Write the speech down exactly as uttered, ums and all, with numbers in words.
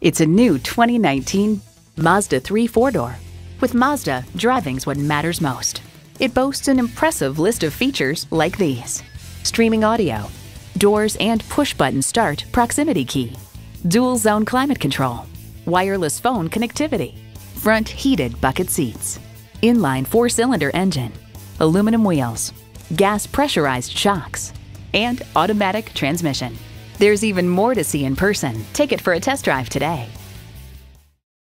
It's a new twenty nineteen Mazda three four-door. With Mazda, driving's what matters most. It boasts an impressive list of features like these: streaming audio, doors and push-button start proximity key, dual zone climate control, wireless phone connectivity, front heated bucket seats, inline four-cylinder engine, aluminum wheels, gas pressurized shocks, and automatic transmission. There's even more to see in person. Take it for a test drive today.